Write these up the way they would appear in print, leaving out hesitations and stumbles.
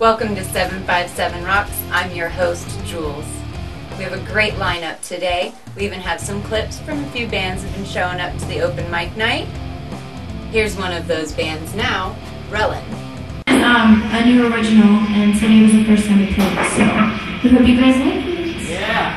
Welcome to 757 Roxx. I'm your host, Jules. We have a great lineup today. We even have some clips from a few bands that have been showing up to the open mic night. Here's one of those bands now, Relin. A new original, and today was the first time we played, so we hope you guys like it. Yeah.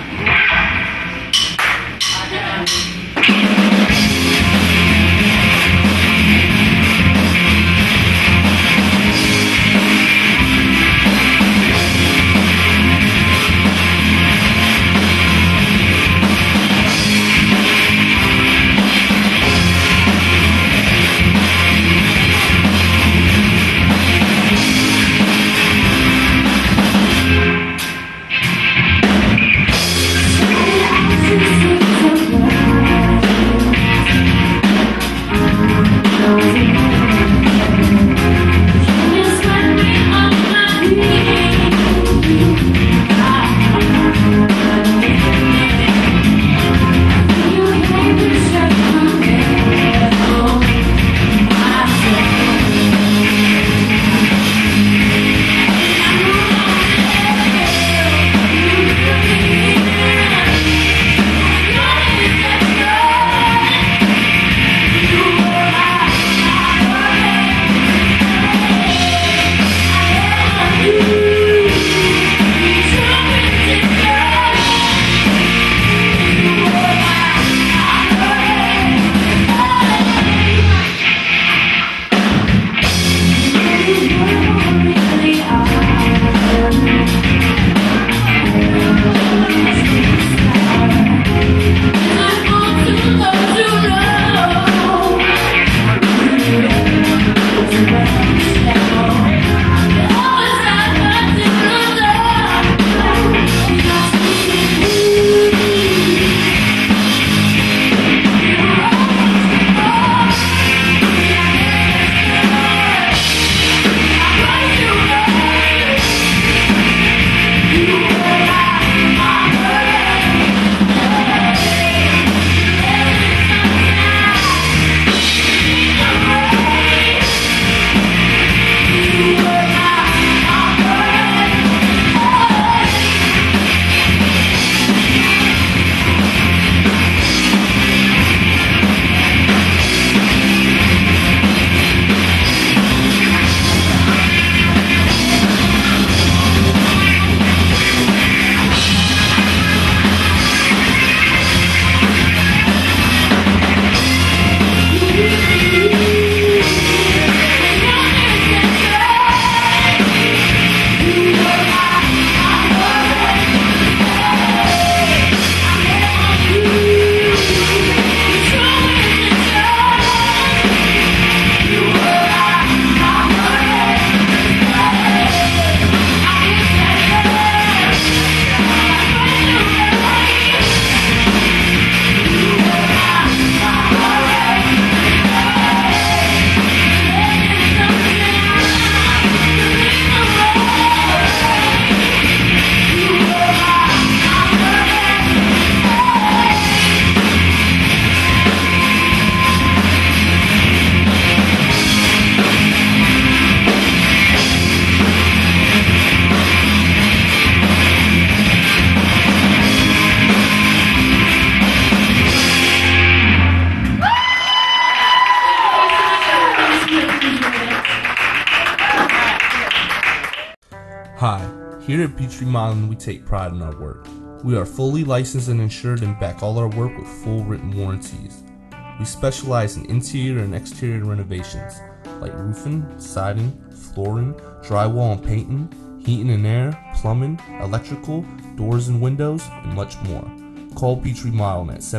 Hi, here at Beach Remodeling we take pride in our work. We are fully licensed and insured and back all our work with full written warranties. We specialize in interior and exterior renovations like roofing, siding, flooring, drywall and painting, heating and air, plumbing, electrical, doors and windows, and much more. Call Beach Remodeling at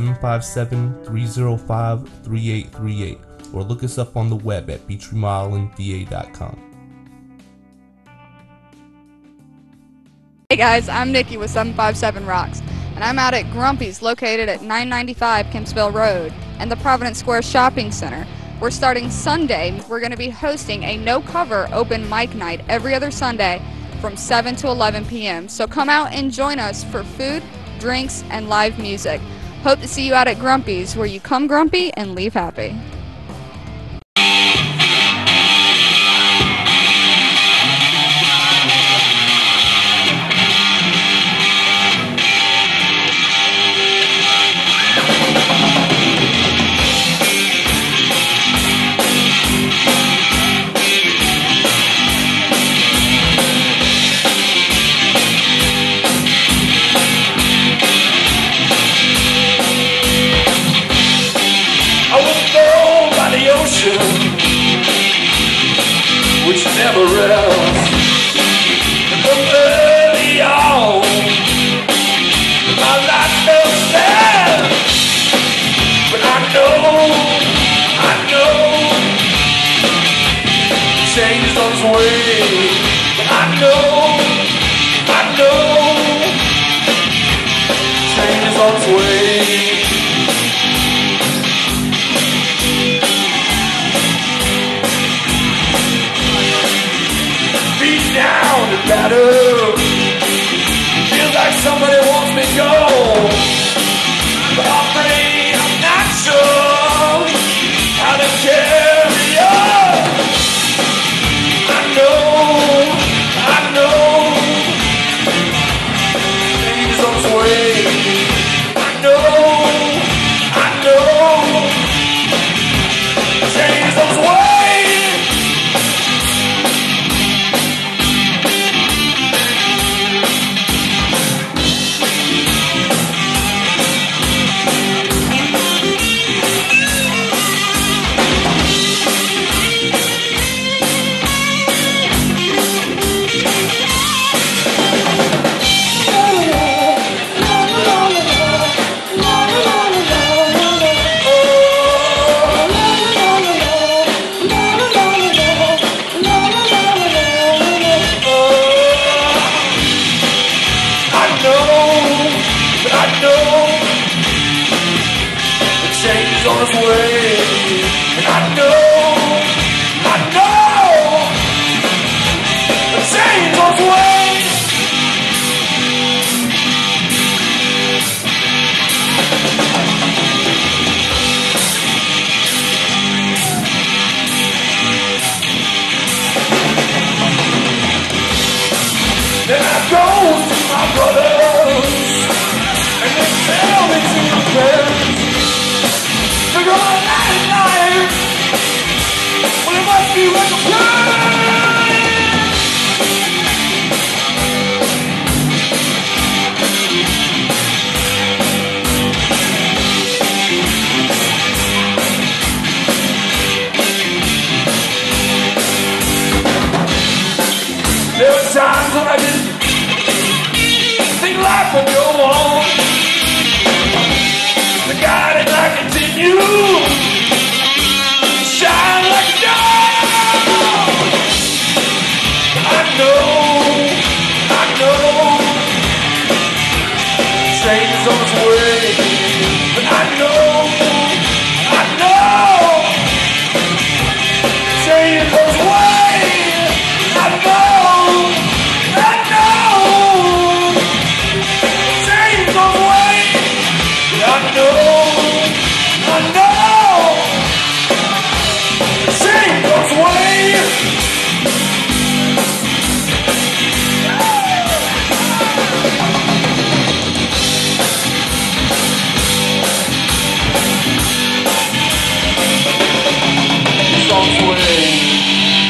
757-305-3838 or look us up on the web at beachremodelingda.com. Hey guys, I'm Nikki with 757 Roxx, and I'm out at Grumpy's located at 995 Kempsville Road and the Providence Square Shopping Center. We're starting Sunday. We're going to be hosting a no-cover open mic night every other Sunday from 7 to 11 p.m. So come out and join us for food, drinks, and live music. Hope to see you out at Grumpy's, where you come grumpy and leave happy. never rest. From early on, my life felt sad, but I know, change is on its way. I know, change is on its way. Beat down and battered, feels like somebody wants me gone, but I'm afraid I'm not sure how to carry on. I know, change is on its way. I know, change is on its way. Change is on its way, and I know, the change is on its way. Then I go to my brothers, and they tell me to repent. Figure out life, well it must be reconciled. There were times when I didn't think life would go on. The God that I continue shine like a dog. I know, change is on its way, but I know, change is on its way. I know, change is on its way. I know, change goes away. It's on its way.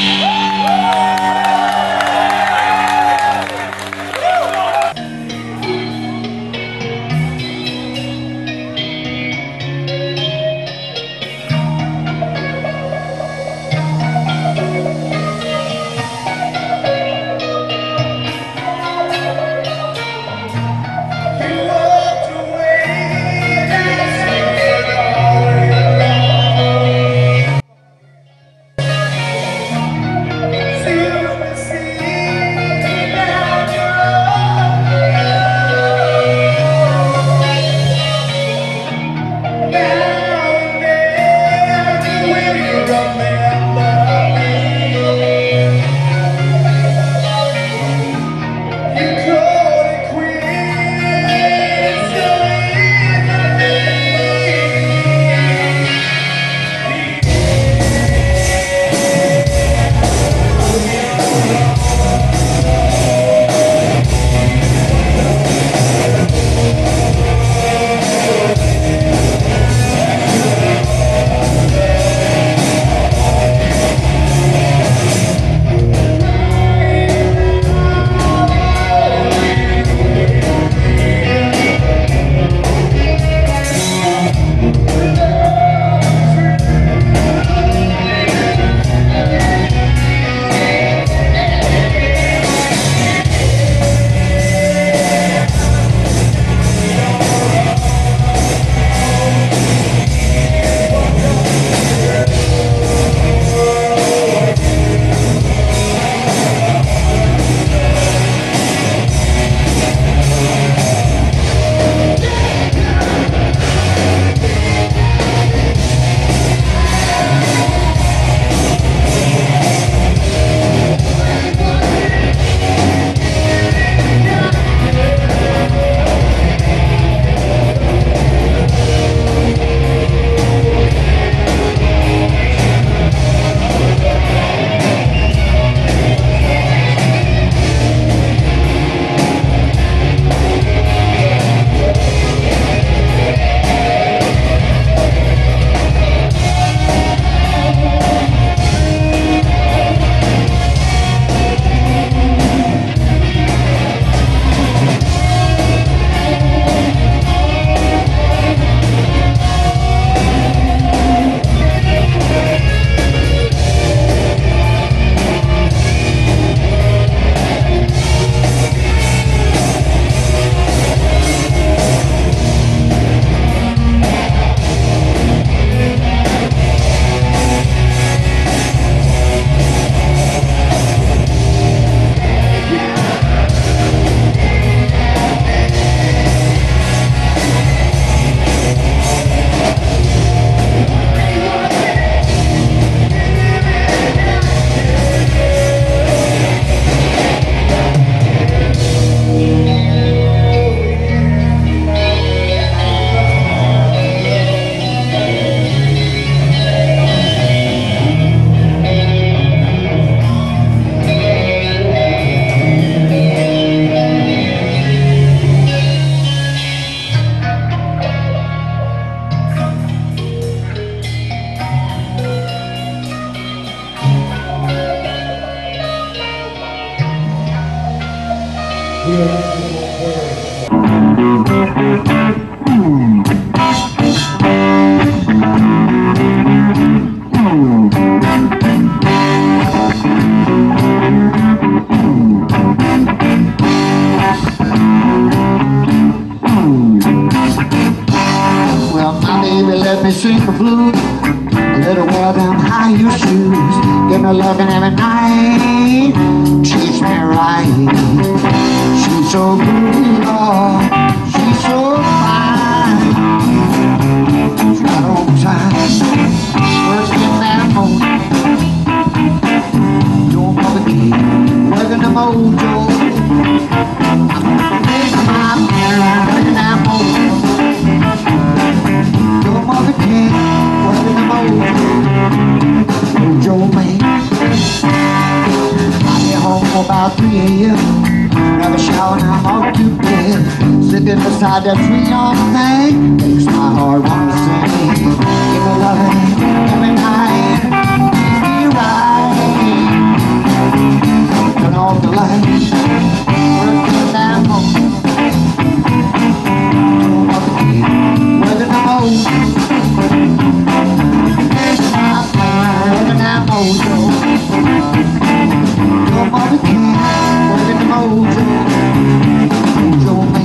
Well, my baby let me sing the blues. A little well down high your shoes. Give me loving every night. Treats me right. She's so good, Lord. She's so fine. She's got on time. Working that mojo. Don't bother kid. Working the mojo. Working that mojo. Your mother can't work in the mojo man. I get home for about 3 a.m. Grab a shower and I'm off to bed. Sitting beside that sweet young thing makes my heart want to sing. Give me loving every night. Be right. Turn off the lights. Working that mojo. Your mother can't work in the mojo. Working that mojo. Your mother can't work in the mojo. Mojo man.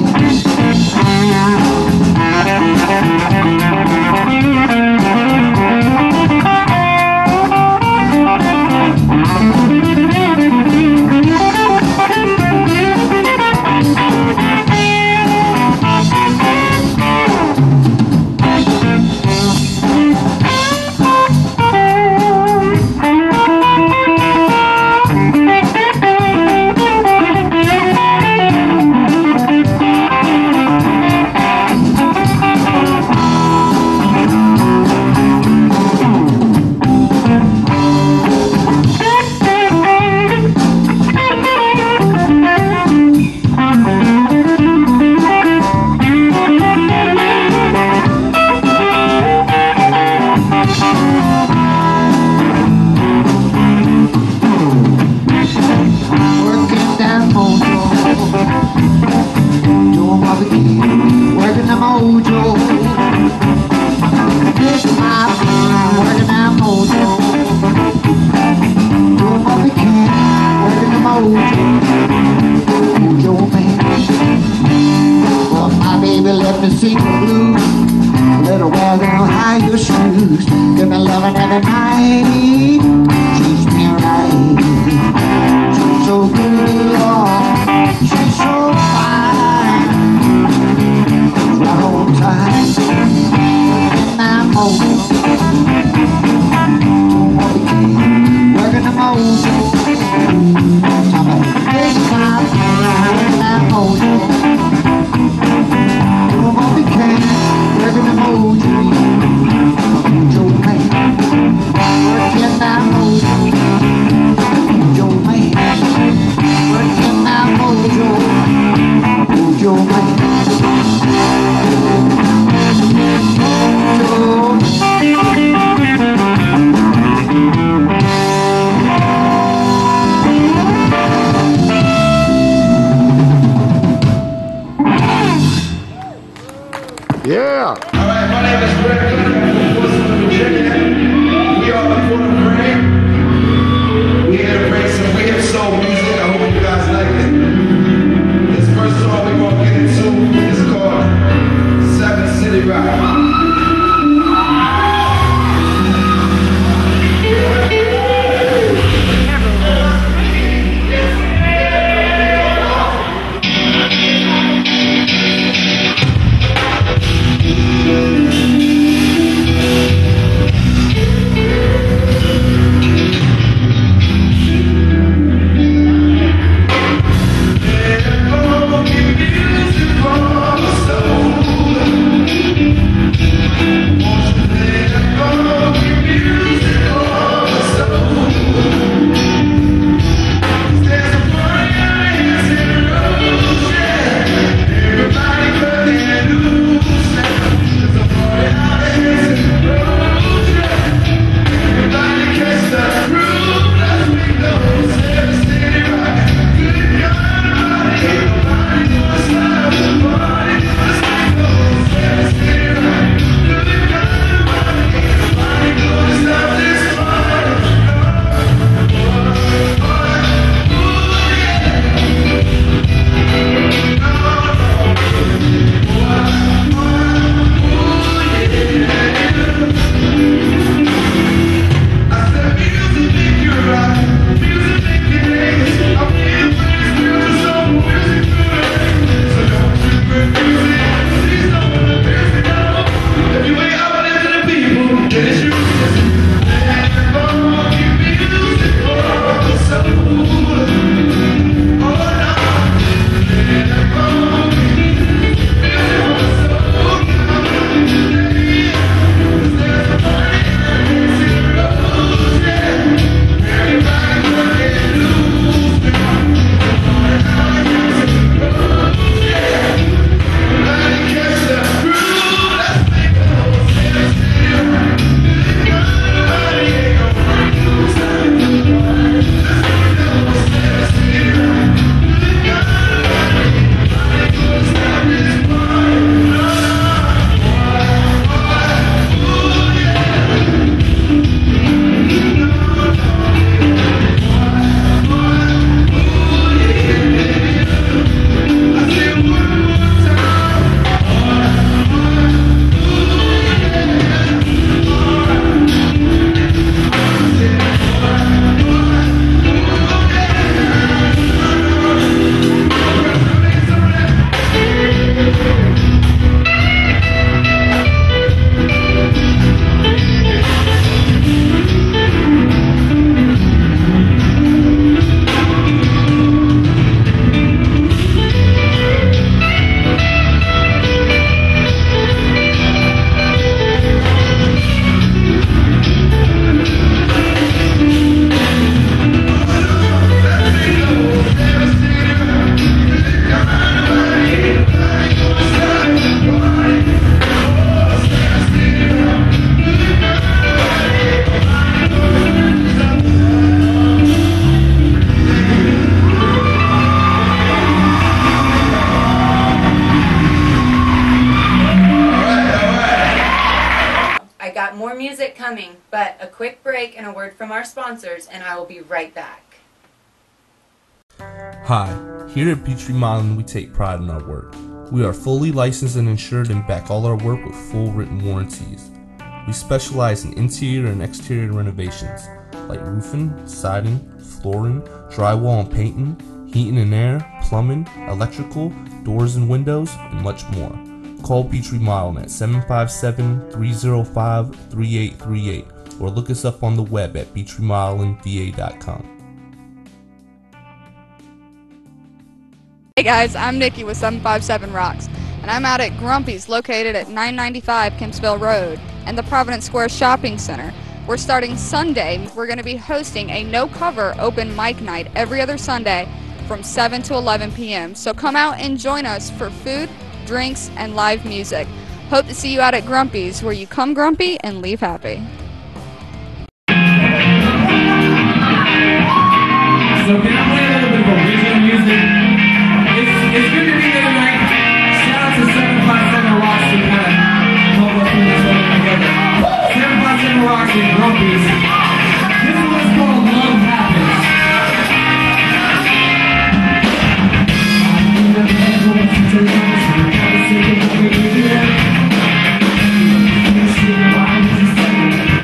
Sing the blues, a little well down high your shoes. Give me loving every night. Treats me right. She's so good, Lord. She's so fine. She's right on time. And I'm mojo. Don't want the kid working the mojo. Top of big time, working that mojo. Working the mojo, mojo man. Working that mojo, mojo man. Working that mojo, mojo man. Yeah. All right, my name is Greg from Virginia. We are the Quarter Grade. We here to bring some weird soul music. I hope you guys like it. This first song we're going to get into is called 7 City Rock. But a quick break and a word from our sponsors, and I will be right back. Hi, here at Peachtree Modeling, we take pride in our work. We are fully licensed and insured and back all our work with full written warranties. We specialize in interior and exterior renovations, like roofing, siding, flooring, drywall and painting, heating and air, plumbing, electrical, doors and windows, and much more. Call Peachtree Modeling at 757-305-3838 or look us up on the web at peachtreemodelingda.com. Hey guys, I'm Nikki with 757 Roxx, and I'm out at Grumpy's located at 995 Kempsville Road and the Providence Square Shopping Center. We're starting Sunday. We're going to be hosting a no-cover open mic night every other Sunday from 7 to 11 p.m. So come out and join us for food, drinks, and live music. Hope to see you out at Grumpy's, where you come grumpy and leave happy. So can I play a little bit of original music? It's good to be here tonight. Shout out to 757 Roxx who kind of helped us put this whole thing together. 757 Roxx and Grumpy's. This one's called Love Happens. I never had no one to take on, so I gotta say it over here. You see the line is a second.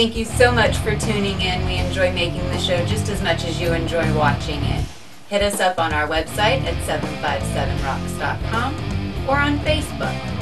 Thank you so much for tuning in. We enjoy making the show just as much as you enjoy watching it. Hit us up on our website at 757rocks.com or on Facebook.